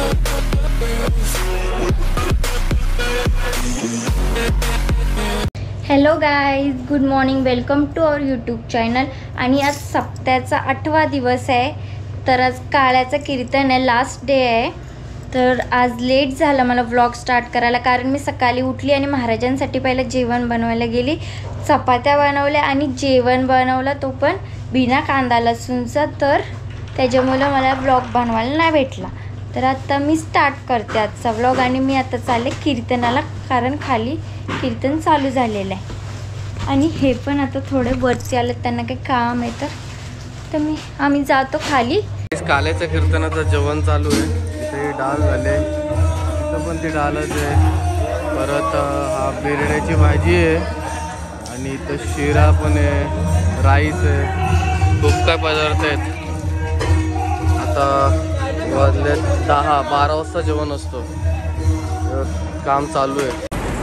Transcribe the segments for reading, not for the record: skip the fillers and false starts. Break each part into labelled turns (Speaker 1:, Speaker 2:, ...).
Speaker 1: Hello guys, good morning, welcome to our YouTube channel. आणि आज सप्त्याचा 8वा दिवस आहे. तर आज काळ्याचं कीर्तन आहे, लास्ट डे आहे. तर आज लेट झालं मला व्लॉग स्टार्ट करायला, कारण मी सकाळी उठली आणि महाराजांसाठी पहिलं जेवण बनवायला गेली. चपात्या बनवल्या आणि जेवण बनवलं, तो पण बिना कांदा लसूणचा. तर त्याच्यामुळं मला व्लॉग बनवायला नाही भेटला. तर आता मी स्टार्ट करते आजचा व्लॉग. आणि मी आता चालले कीर्तनाला, कारण खाली कीर्तन चालू झालेलं आहे. आणि हे पण आता थोडे वरती आले, त्यांना काही काम आहे. तर आम्ही जातो खाली.
Speaker 2: काल्याच्या कीर्तनाचं जेवण चालू आहे. इथे डाळ झाले, इथं पण ती डाळच आहे. परत हा बिरड्याची भाजी आहे आणि इथं शिरा पण आहे, राईस आहे, खूप काय पदार्थ आहेत. आता वाजले 10-12 वाजता जेवण असतो. काम चालू आहे.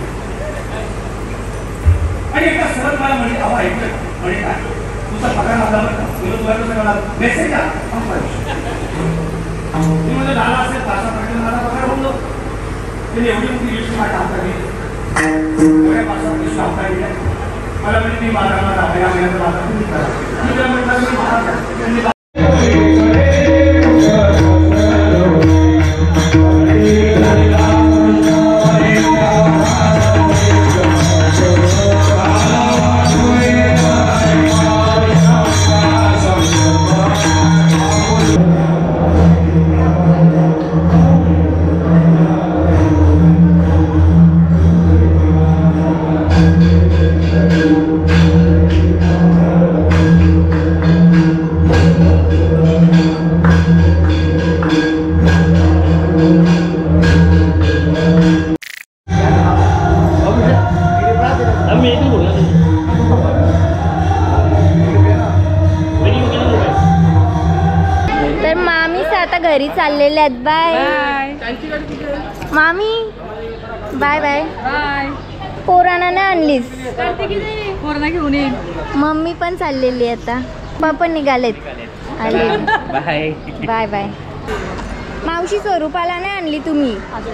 Speaker 1: तर मामी आता घरी चाललेले आहेत. बाय मामी, बाय बाय. पोरांना नाही आणलीस? घेऊन ये. मम्मी पण चाललेली आता, पप्पा निघालेत. आले. Bye bye bye. मावशी स्वरूपाला नाही आणली तुम्ही?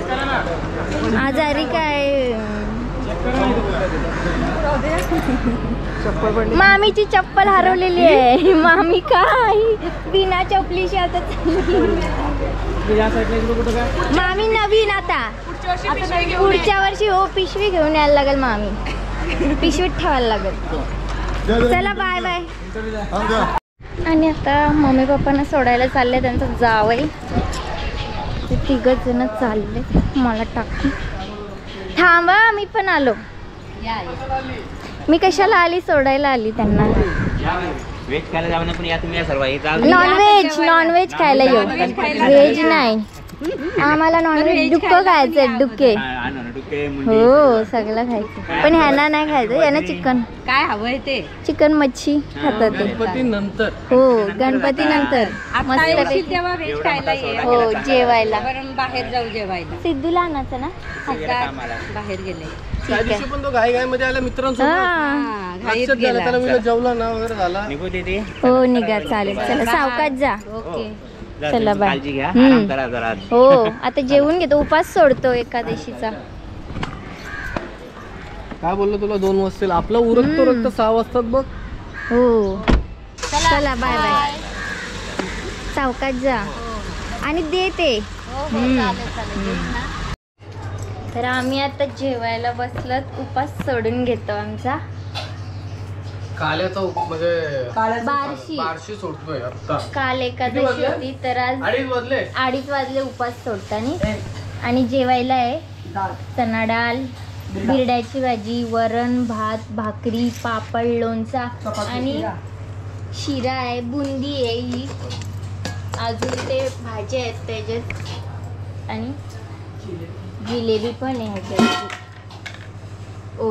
Speaker 1: आजारी काय? मामीची चप्पल हरवलेली आहे. मामी काय बिना चपलीशी आता मामी नवीन आता पुढच्या वर्षी हो पिशवी घेऊन यायला लागेल. मामी पिशवीत ठेवायला लागेल. चला बाय बाय. आणि आता मम्मी पप्पांना सोडायला चालले. त्यांचं जावई ते 3 जण चालले मला टाकून. थांबा, मी पण आलो. मी कशाला आली? सोडायला आली त्यांना.
Speaker 3: व्हेज खायला जावं ना, पण या तुम्ही सर्व
Speaker 1: नॉनव्हेज खायला येऊ, व्हेज नाही. आम्हाला नॉनव्हेज डुक्के खायचं. डुक्के हो सगळं खायचं, पण ह्यांना नाही खायचं. यांना चिकन
Speaker 4: काय हवंय ते
Speaker 1: चिकन मच्छी खातात ते.
Speaker 2: गणपती नंतर
Speaker 1: हो गणपती नंतर मस्त
Speaker 4: तेव्हा व्हेज खायला ये.
Speaker 1: हो जेवायला.
Speaker 4: बाहेर जाऊ जेवायला.
Speaker 1: सिद्धूला आणायचं ना,
Speaker 4: बाहेर गेले.
Speaker 2: त्या दिवशी पण तो घाई मध्ये आला मित्रांसोबत. लक्षात गेला त्याला, मी जेवला ना वगैरे झाला.
Speaker 1: हो निघा, चालेल. चला सावकाश जा.
Speaker 4: ओके
Speaker 1: चला बाय.
Speaker 3: काळजी घ्या, आराम करा जरा.
Speaker 1: हो आता जेवून घेतो, उपास सोडतो एकादशीचा.
Speaker 2: काय बोललो तुला 2 वाजतील? आपला उरकतो रक्त 6 वाजतात बघ.
Speaker 1: हो चला बाय बाय. सावकाश जा आणि दे ते. तर आम्ही आता जेवायला बसलोत. उपास सोडून घेतो आमचा.
Speaker 2: काल्याचा म्हणजे बारशी सोडतोय आता.
Speaker 1: काल एकादशी होती, तर आज 2:30 वाजले उपास सोडताना. आणि जेवायला आहे चणा डाळ, बिरड्याची भाजी, वरण भात, भाकरी, पापड, लोणचा आणि शिरा आहे, बुंदी आहे ही, अजून ते भाज्या आहेत त्याच्यात, आणि जिलेबी पण आहे ह्याच्यात. ओ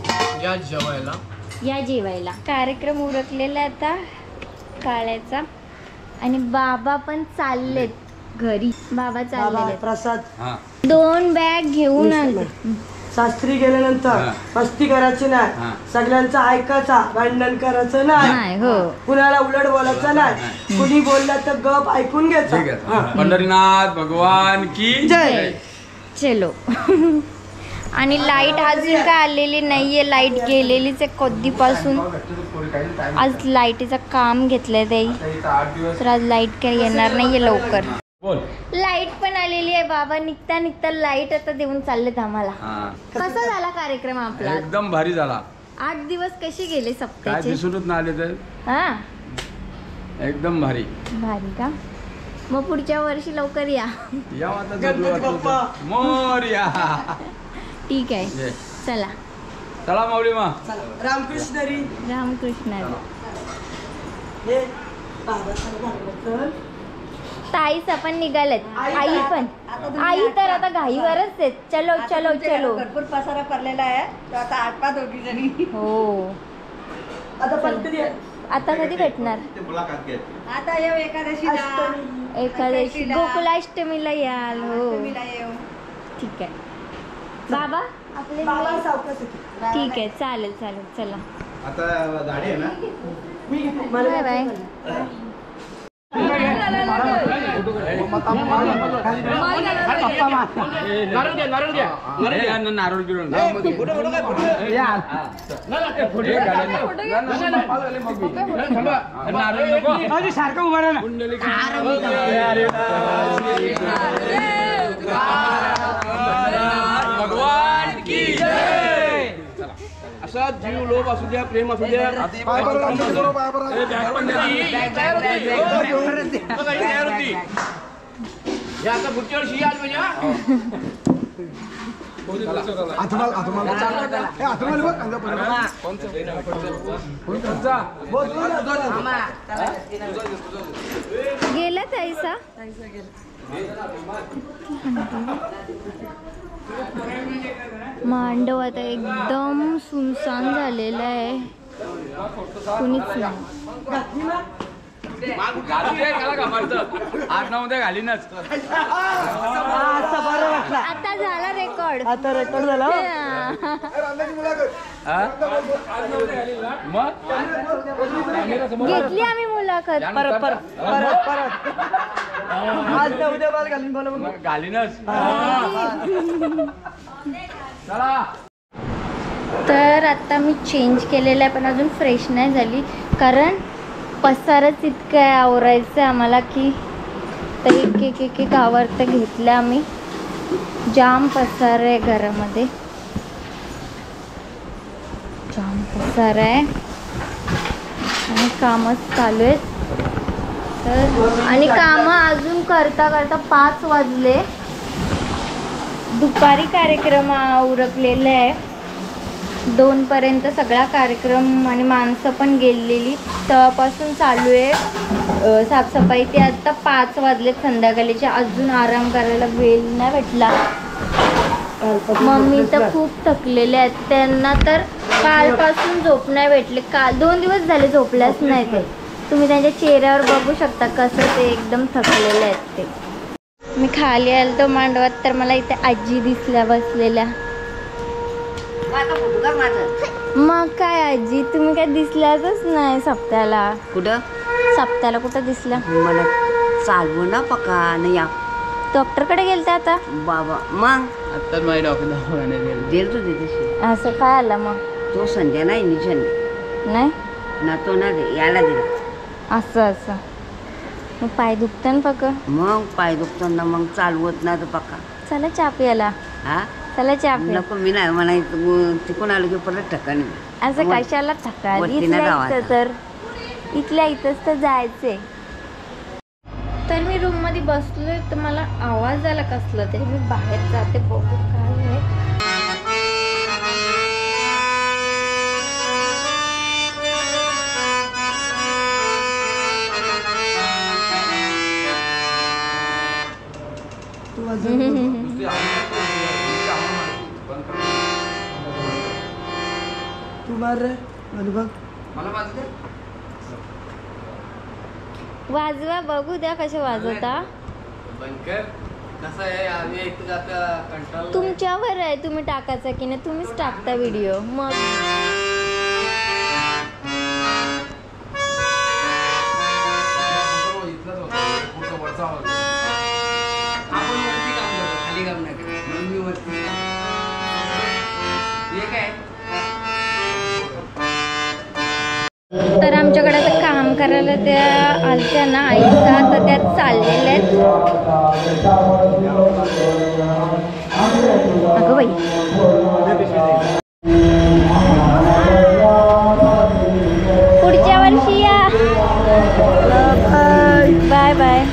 Speaker 1: या जेवायला कार्यक्रम उरकलेला आता काळ्याचा. आणि बाबा पण चाललेत घरी. बाबा चालले प्रसाद 2 बॅग घेऊन आले.
Speaker 5: शास्त्री गेल्यानंतर मस्ती करायची नाही, सगळ्यांचं ऐकायचा, भांडण करायचं नाही,
Speaker 1: हो
Speaker 5: कुणाला उलट बोलायचं नाही, कुणी बोललं तर गप ऐकून घ्यायचं.
Speaker 6: पंढरीनाथ भगवान की
Speaker 5: जय.
Speaker 1: चलो. आणि लाईट अजून काय आलेली नाहीये, लाईट गेलेलीच आहे कधीपासून. आज लाईटीचं काम घेतलंय ताई, तर आज लाईट काय येणार नाहीये लवकर. लाईट पण आलेली आहे बाबा, निघता निघता लाईट आता देऊन चाललेत आम्हाला. कसा झाला कार्यक्रम आपला?
Speaker 6: एकदम भारी झाला.
Speaker 1: 8 दिवस कसे गेले
Speaker 6: काय
Speaker 1: सप्त्याचे?
Speaker 6: दिसूनच नाही आले तर
Speaker 1: हा
Speaker 6: एकदम भारी.
Speaker 1: भारी का? मग पुढच्या वर्षी लवकर या.
Speaker 5: गणपती बाप्पा
Speaker 6: मोरया.
Speaker 1: ठीक आहे, चला.
Speaker 6: चला माऊली मा.
Speaker 5: रामकृष्ण हरी.
Speaker 1: रामकृष्ण.
Speaker 5: हे बाबासाहेब आंबेडकर.
Speaker 1: ताईच पण निघालेत, आई पण. आई तर आता घाईवरच आहेत. चलो चलो चलो.
Speaker 4: भरपूर पसारा पडलेला आहे, तो आता आटपा दोघी जणी.
Speaker 1: हो,
Speaker 5: आता कधी
Speaker 1: आता कधी भेटणार?
Speaker 4: आता येऊ एकादशीला.
Speaker 1: एकादशी, गोकुलाष्टमीला याल. हो
Speaker 4: येऊ.
Speaker 1: ठीक आहे बाबा, आपले
Speaker 5: बाबा सावकाश येते.
Speaker 1: ठीक आहे, चालेल चालेल, चला
Speaker 2: आता गाडी आहे ना.
Speaker 5: मी
Speaker 1: बाय बाय.
Speaker 6: नारळ गिरून
Speaker 5: सारखं उभा राहा.
Speaker 6: भगवान की जय.
Speaker 2: असा जीव लोभ असू द्या, प्रेम असू द्या, आता पुढच्या वर्षी याल
Speaker 1: गेला ताईसा. मांडव आता एकदम सुनसान झालेला आहे, कुणीच नाही.
Speaker 6: घालीनच.
Speaker 1: आता झाला रेकॉर्ड.
Speaker 5: आता रेकॉर्ड झाला.
Speaker 1: घेतली आम्ही मुलाखत.
Speaker 5: परत आज ना उद्या बाल घालून बोला मग.
Speaker 6: घालीनच.
Speaker 1: तर आता मी चेंज केलेलं आहे, पण अजून फ्रेश नाही झाली, कारण पसारच इतकं आहे आवरायचं आम्हाला की तर एक आवरतं घेतलं आम्ही. जाम पसार आहे घरामध्ये, जाम पसार आहे आणि कामच चालू आहेत. तर आणि कामं अजून करता करता 5 वाजले. दुपारी कार्यक्रम उरकलेला आहे, 2 पर्यंत सगळा कार्यक्रम आणि माणसं पण गेलेली, तेव्हापासून चालू आहे साफसफाई. ते आता 5 वाजले संध्याकाळीचे, अजून आराम करायला वेळ नाही भेटला. मम्मी तर खूप थकलेले आहेत, त्यांना तर कालपासून झोप नाही भेटले. काल 2 दिवस झाले झोपल्याच नाही ते. तुम्ही त्यांच्या चेहऱ्यावर बघू शकता कसं ते एकदम थकलेले आहेत ते. मी खाली आलो तो मांडवात, तर मला इथे आजी दिसल्या बसलेल्या. मग काय आजी, तुम्ही काय दिसल्याच नाही सप्त्याला.
Speaker 4: कुठं
Speaker 1: सप्त्याला कुठं दिसल्या?
Speaker 4: मला चालवू ना पका नाही या.
Speaker 1: डॉक्टरकडे गेलते आता
Speaker 4: बाबा. मग
Speaker 6: आता माझ्या डॉक्टर
Speaker 4: गेल तू तिथे.
Speaker 1: असं काय आलं मग?
Speaker 4: तो संजय नाही निशन
Speaker 1: नाही
Speaker 4: ना, तो ना दे यायला दिला.
Speaker 1: असं मग पाय दुखतं ना पक.
Speaker 4: मग पाय दुखताना मग चालवत ना तर पक्का.
Speaker 1: चला चहा प्यायला.
Speaker 4: हा
Speaker 1: चला चहा प्या.
Speaker 4: नको, मी नाही म्हणा तिकून आलो की परत ठिकाणी.
Speaker 1: असं कशाला थकाल?
Speaker 4: वरती
Speaker 1: इथल्या
Speaker 4: नाही जावं
Speaker 1: इथं तर इथल्या इथंच तर जायचंय. तर मी रूम मध्ये बसलोय, तर मला आवाज आला कसला तरी. मी बाहेर जाते, बघू काय आहे.
Speaker 5: तू मार रे अनुभव.
Speaker 1: वाजवा, बघू द्या कसे वाजवता.
Speaker 2: कसं आहे आम्ही एक जाता कंटाळलो.
Speaker 1: तुमच्यावर आहे तुम्ही टाकायचा की नाही, तुम्हीच टाकता व्हिडिओ मग.
Speaker 6: आपण वरती काम करतो, खाली काम नाही करत. म्हणून मी वरती. हे काय?
Speaker 1: तर आमच्याकडे आता काम करायला त्या आलत्या ना आईचा, तर त्या चाललेल्या आहेत. अगं बाई, पुढच्या वर्षी या. Bye bye.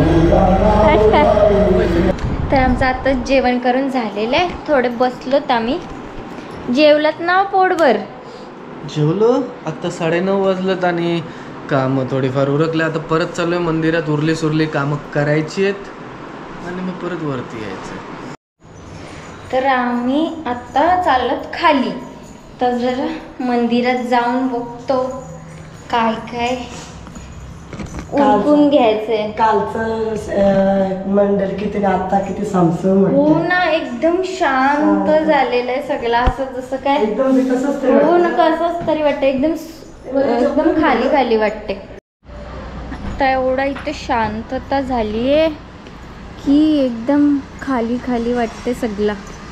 Speaker 1: तर आमचं आता जेवण करून झालेलं आहे. थोडे बसलोत आम्ही. जेवलात ना पोटभर?
Speaker 2: जेवलो. आता 9:30 वाजलेत आणि कामं थोडीफार उरकले. आता परत चालू आहे मंदिरात. उरली सुरली कामं करायची आहेत आणि मग परत वरती यायचं.
Speaker 1: तर आम्ही आता चालत खाली. तर जरा मंदिरात जाऊन बघतो काय काय उरकून घ्यायचंय.
Speaker 5: कालचं मंडळ किती आता किती सामसूम
Speaker 1: हो
Speaker 5: वाटतं.
Speaker 1: ना, एकदम शांत झालेलं आहे सगळं. असं जसं काय
Speaker 5: एकदम ते तसंच ते
Speaker 1: हो ना,
Speaker 5: वाटतं.
Speaker 1: कसंच तरी वाटतं. एकदम खाली खाली वाटते. आता एवढा इथे शांतता झाली आहे की एकदम खाली खाली वाटते सगळं.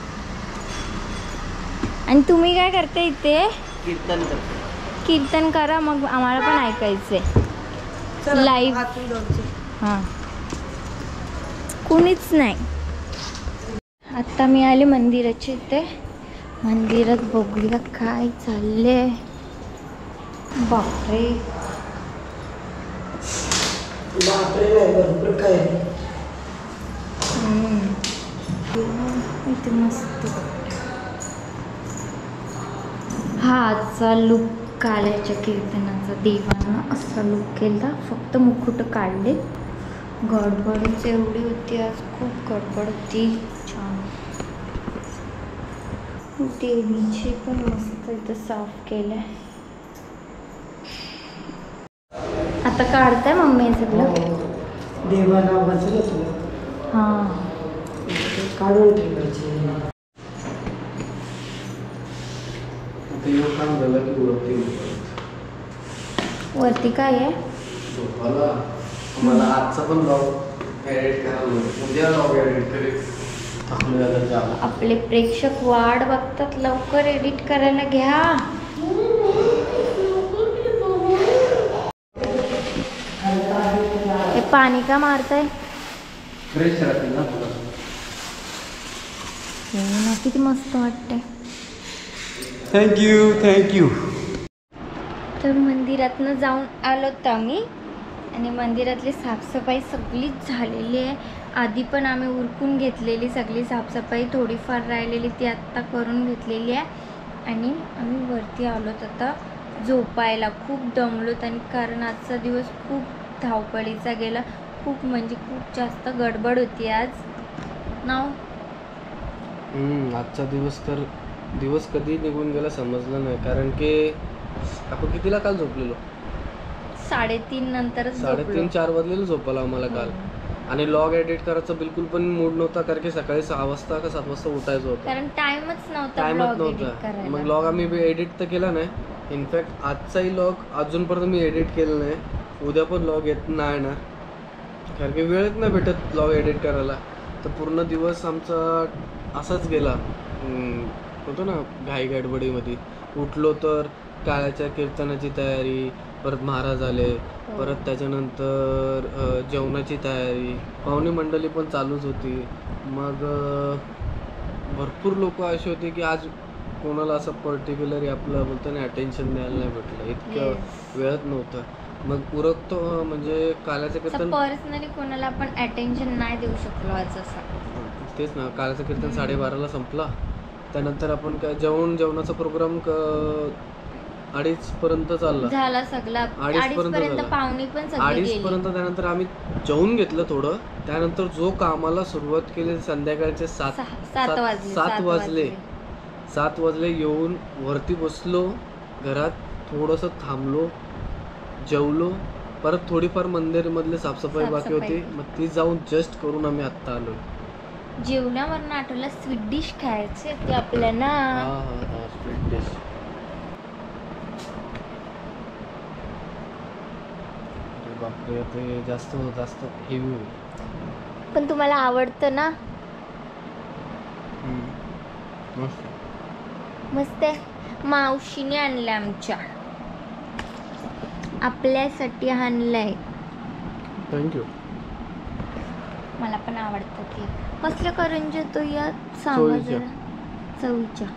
Speaker 1: आणि तुम्ही काय करते इथे?
Speaker 3: कीर्तन करतो.
Speaker 1: कीर्तन करा, मग आम्हाला पण ऐकायचंय लाईव्ह. हां, कुणीच नाही. आता मी आले मंदिराच्या इथे. मंदिरात बघूया काय चाललंय. बापरे,
Speaker 5: बापरे नाही, भरपूर काय आहे.
Speaker 1: इथे मस्त. हा आजचा लुक काल्याच्या कीर्तनाचा. देवानं असा लुक केला, फक्त मुकुट काढले. गडबडच एवढी होती आज, खूप गडबड होती. छान. देवीची पण मस्त इथं साफ केलंय. आता काढताय मम्मी सगळं?
Speaker 5: देवाला वाजलं तुला
Speaker 1: हां,
Speaker 5: काढून ठेवायचे.
Speaker 2: काम झालं की वरती
Speaker 1: वरती काय आहे?
Speaker 2: मला आजचा पण ब्लॉग एडिट करायला, उद्या ब्लॉग एडिट करेल.
Speaker 1: आपले प्रेक्षक वाट बघतात, लवकर एडिट करायला घ्या. हे पाणी का मारताय?
Speaker 2: फ्रेश राहतील ना तुला.
Speaker 1: हो ना, किती मस्त वाटतंय.
Speaker 2: थँक्यू.
Speaker 1: तर मंदिरातनं जाऊन आलोत आम्ही आणि मंदिरातली साफसफाई सगळीच झालेली आहे. आधी पण आम्ही उरकून घेतलेली सगळी साफसफाई. थोडीफार राहिलेली ती आत्ता करून घेतलेली आहे. आणि आम्ही वरती आलोत आता झोपायला. खूप दमलोत आणि कारण आजचा दिवस खूप धावपळीचा गेला. खूप म्हणजे खूप जास्त गडबड होती आज नाव.
Speaker 2: आजचा दिवस कधी निघून गेला समजलं नाही. कारण की आपण कितीला काल झोपलेलो?
Speaker 1: 3:30 नंतरच झोपलो.
Speaker 2: 3:30-4 वाजलेलं झोपायला आम्हाला काल. आणि ब्लॉग एडिट करायचा बिलकुल पण मूड नव्हता, कारण की सकाळी 6 वाजता का 7 वाजता उठायचं होतं.
Speaker 1: कारण टाइमच नव्हता
Speaker 2: टाइमच
Speaker 1: ब्लॉग एडिट
Speaker 2: नव्हता.
Speaker 1: करायला.
Speaker 2: मग ब्लॉग आम्ही एडिट तर केला नाही. इनफॅक्ट आजचाही ब्लॉग अजूनपर्यंत मी एडिट केलं नाही. उद्या पण ब्लॉग येत नाही ना, कारण की वेळच नाही भेटत ब्लॉग एडिट करायला. तर पूर्ण दिवस आमचा असाच गेला. होतो ना घाई गडबडीमध्ये. उठलो तर काळाच्या कीर्तनाची तयारी, परत महाराज आले, परत त्याच्यानंतर जेवणाची तयारी, पाहुणे मंडळी पण चालूच होती. मग भरपूर लोक असे होते की आज कोणाला असं पर्टिक्युलरली आपलं बोलतो ना अटेन्शन द्यायला नाही भेटलं. इतकं वेळच नव्हतं. मग उरकतो म्हणजे काल्याचं कीर्तन
Speaker 1: पर्सनली कोणाला आपण अटेन्शन नाही देऊ शकलो आज असं.
Speaker 2: तेच ना, काल्याचं कीर्तन 12:30ला संपला. त्यानंतर आपण काय जेवणाचा प्रोग्राम 2:30 पर्यंत चालला.
Speaker 1: झाला सगळा.
Speaker 2: 2:30
Speaker 1: पर्यंत पाहुणी पण सगळी
Speaker 2: 2:30 पर्यंत. त्यानंतर आम्ही जेवून घेतलं थोडं. त्यानंतर जो कामाला सुरुवात केली संध्याकाळचे 7 वाजले. 7 वाजले येऊन वरती बसलो. घरात थोडंसं थांबलो, जेवलो. परत थोडीफार मंदिरमधली साफसफाई बाकी होती, मग ती जाऊन जस्ट करून आम्ही आत्ता आलो.
Speaker 1: जेवणावरनं आठवलं स्वीट डिश खायची होती आपल्याला.
Speaker 2: हा स्वीट डिश. बापरे ते जास्त हेवी होईल.
Speaker 1: पण तुम्हाला आवडतं ना.
Speaker 2: मस्त.
Speaker 1: मस्त आहे. मावशीने आणलं आमच्या, आपल्यासाठी आणलंय.
Speaker 2: थँक्यू.
Speaker 1: मला पण आवडतं ते. कसल्या करंजी तो या सांगा
Speaker 2: चवळीच्या.
Speaker 1: जरा. चवळीच्या.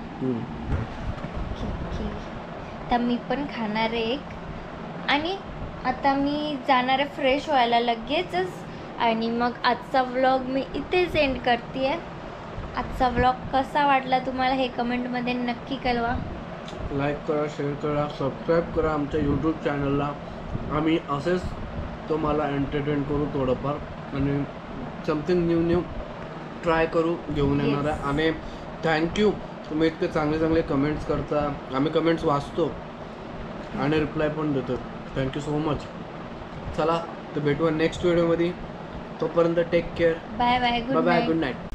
Speaker 1: ओके. तर मी पण खाणार आहे एक. आणि आता मी जाणार आहे फ्रेश व्हायला लगेचच. आणि मग आजचा व्लॉग मी इथेच एंड करते आहे. आजचा व्लॉग कसा वाटला तुम्हाला हे कमेंटमध्ये नक्की कळवा.
Speaker 2: लाईक करा, शेअर करा, सबस्क्राईब करा आमच्या यूट्यूब चॅनलला. आम्ही असेच तुम्हाला एंटरटेन करू थोडंफार आणि समथिंग न्यू ट्राय करू घेऊन येणार आहे. आणि थँक्यू, तुम्ही इतके चांगले कमेंट्स करता. आम्ही कमेंट्स वाचतो आणि रिप्लाय पण देतो. Thank you so much. चला तर भेटूया नेक्स्ट व्हिडिओमध्ये. तोपर्यंत take care.
Speaker 1: Bye bye.
Speaker 2: Bye bye. Good night.